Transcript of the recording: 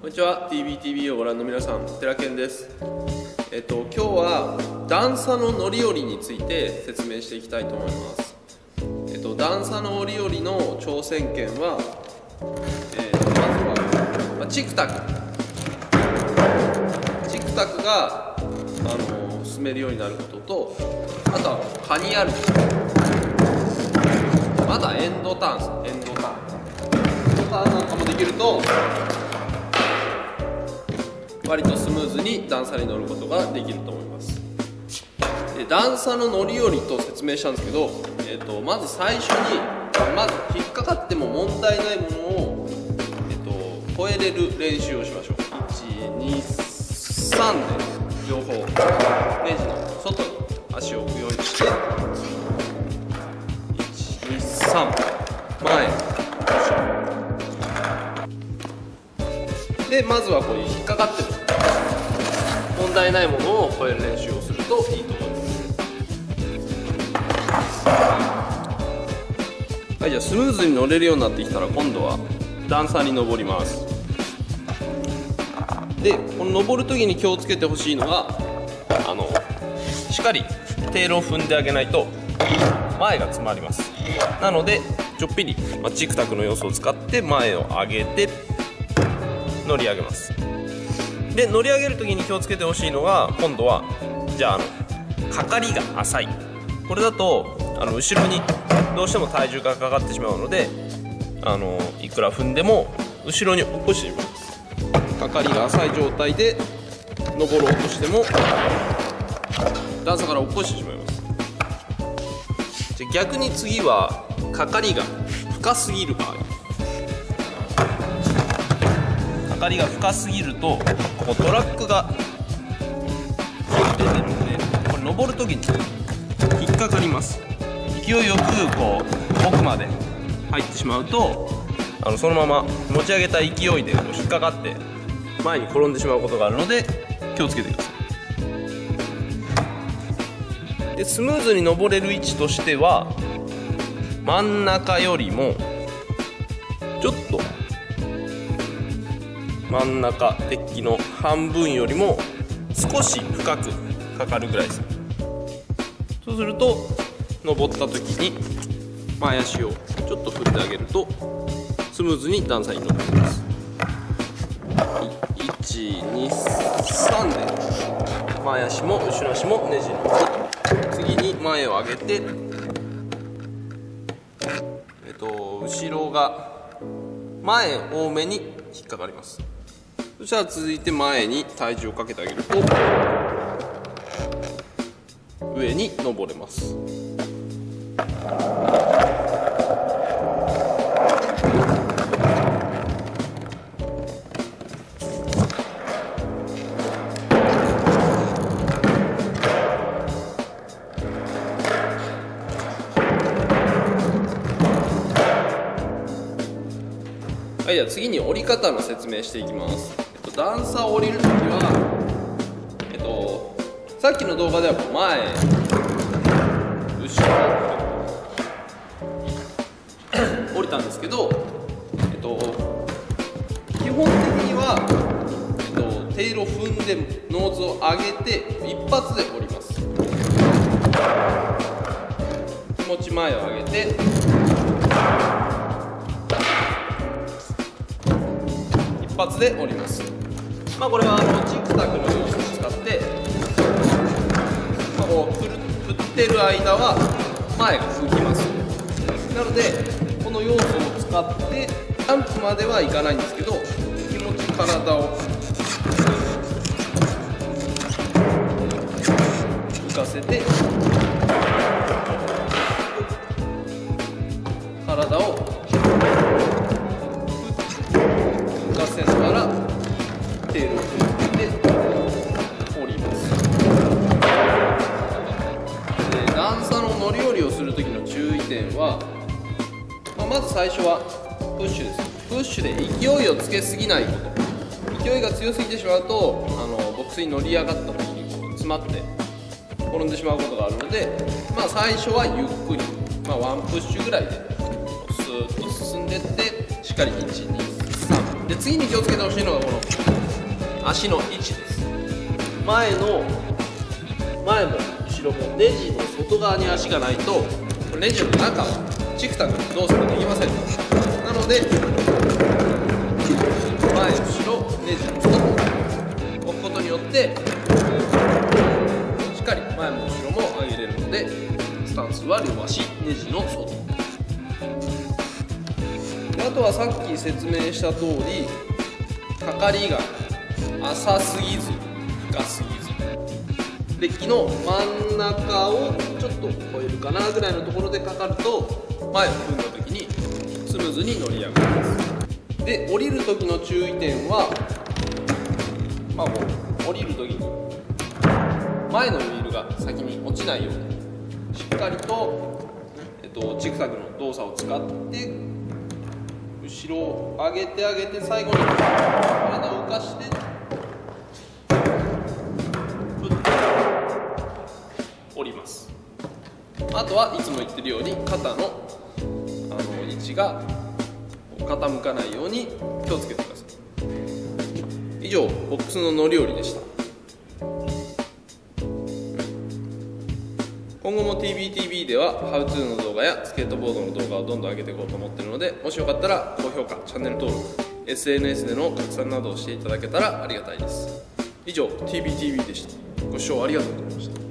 こんにちは。 TBTV をご覧の皆さん、寺健です。今日は段差の乗り降りについて説明していきたいと思います。段差の乗り降りの挑戦権は、まずは、チクタクが進めるようになることと、あとはカニ歩き、まだエンドターンなんかもできると割とスムーズに段差に乗ることができると思います。で、段差の乗り降りと説明したんですけど、まず最初に引っかかっても問題ないものを、越えれる練習をしましょう。1、2、3で両方レジの外に足を置くようにして、1、2、3、前、でまずはこういう引っかかっても問題ないものを越える練習をするといいと思います。はい、じゃあスムーズに乗れるようになってきたら、今度は段差に登ります。で、この登る時に気をつけてほしいのが、しっかりテールを踏んであげないと前が詰まります。なのでちょっぴり、チクタクの要素を使って前を上げて乗り上げます。で、乗り上げる時に気をつけてほしいのが、今度はかかりが浅い。これだと後ろにどうしても体重がかかってしまうので、いくら踏んでも後ろに落っこちてしまいます。かかりが浅い状態で登ろうとしても段差から落っこちてしまいます。じゃあ逆に次はかかりが深すぎる場合、かかりが深すぎるとここトラックが出てるので、これ登る時に引っかかります。勢いよくこう奥まで入ってしまうと、そのまま持ち上げた勢いでこう引っかかって前に転んでしまうことがあるので気をつけてください。で、スムーズに登れる位置としては、真ん中よりもちょっと真ん中デッキの半分よりも少し深くかかるぐらいです。そうすると登った時に前足をちょっと振ってあげるとスムーズに段差に乗ってきます。1、2、3で前足も後ろ足もねじる。次に前を上げて、後ろが前多めに引っかかります。そしたら続いて前に体重をかけてあげると上に登れます。はい、じゃあ次に折り方の説明していきます。段差を降りるときは、さっきの動画では前、後ろ降りたんですけど、基本的には、テールを踏んでノーズを上げて一発で降ります。気持ち前を上げて一発で降ります。これはチクタクの要素を使って、こう振ってる間は前が浮きます。なのでこの要素を使ってジャンプまではいかないんですけど、気持ち体を浮かせて、体を浮かせながらテールを振って降ります。で、段差の乗り降りをするときの注意点は、まず最初はプッシュです。プッシュで勢いをつけすぎないこと。勢いが強すぎてしまうとボックスに乗り上がった時にこう詰まって転んでしまうことがあるので、最初はゆっくり、ワンプッシュぐらいでスーッと進んでいって、しっかり1、2、3でで次に気をつけてほしいのがこの足の位置です。前も後ろもネジの外側に足がないとネジの中はチクタク動作ができません。なので前後ろネジの外を置くことによってしっかり前も後ろも上げれるので、スタンスは両足ネジの外。あとはさっき説明した通り、かかりが浅すぎず深すぎず、デッキの真ん中をちょっと超えるかなぐらいのところでかかると、前を踏んだ時にスムーズに乗り上がります。で降りる時の注意点は、もう降りる時に前のウィールが先に落ちないようにしっかりと、ジグザグの動作を使って後ろを上げて最後に体を浮かして降ります。あとはいつも言ってるように肩の位置が傾かないように気をつけてください。以上ボックスの乗り降りでした。今後も TBTV ではハウツーの動画やスケートボードの動画をどんどん上げていこうと思っているので、もしよかったら高評価、チャンネル登録、SNS での拡散などをしていただけたらありがたいです。以上 TBTV でした。ご視聴ありがとうございました。